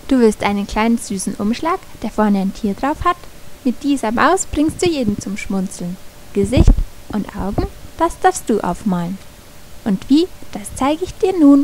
Du willst einen kleinen süßen Umschlag, der vorne ein Tier drauf hat? Mit dieser Maus bringst du jeden zum Schmunzeln. Gesicht und Augen, das darfst du aufmalen. Und wie, das zeige ich dir nun.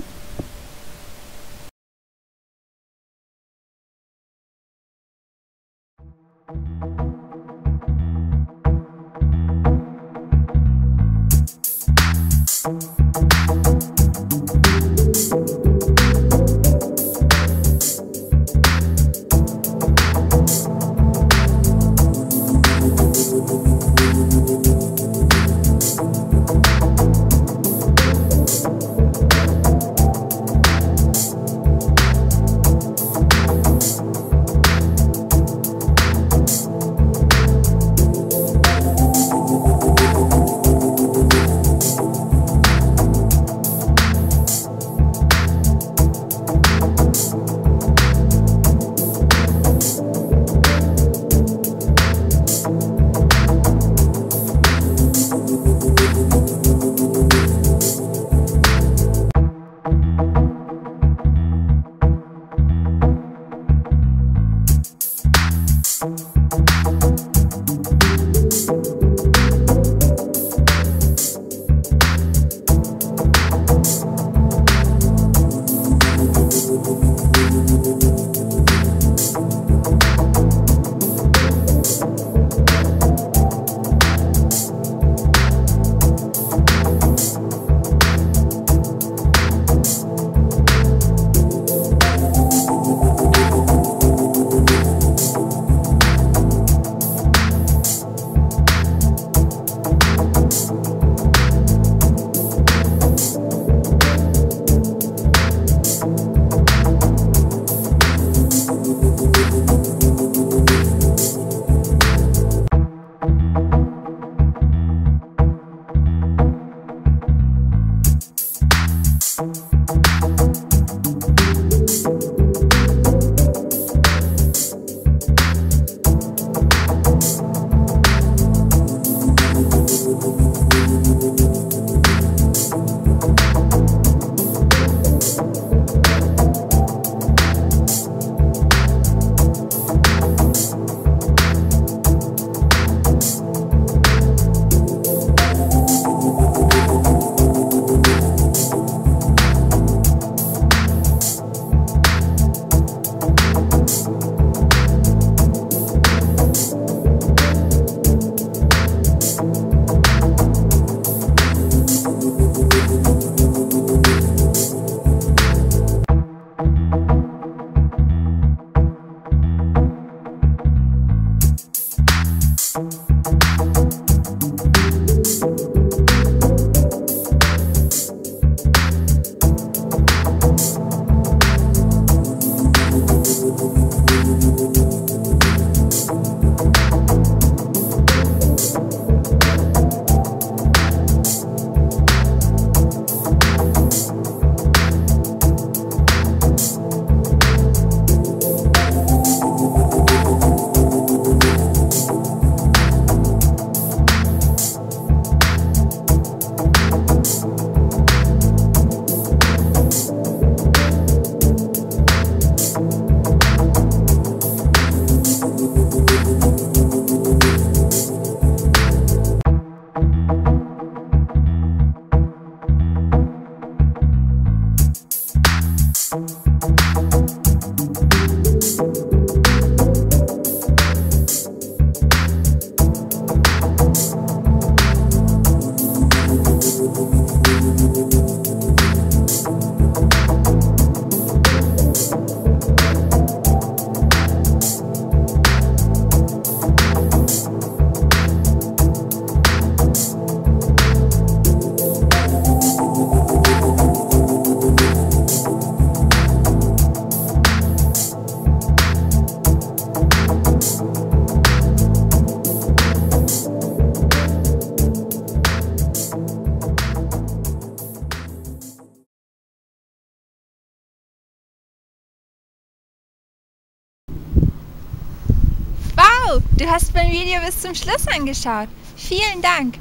Wow, du hast mein Video bis zum Schluss angeschaut. Vielen Dank.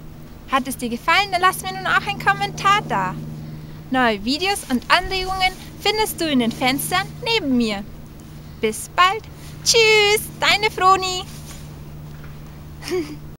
Hat es dir gefallen, dann lass mir nun auch einen Kommentar da. Neue Videos und Anregungen findest du in den Fenstern neben mir. bis bald. Tschüss, deine Froni.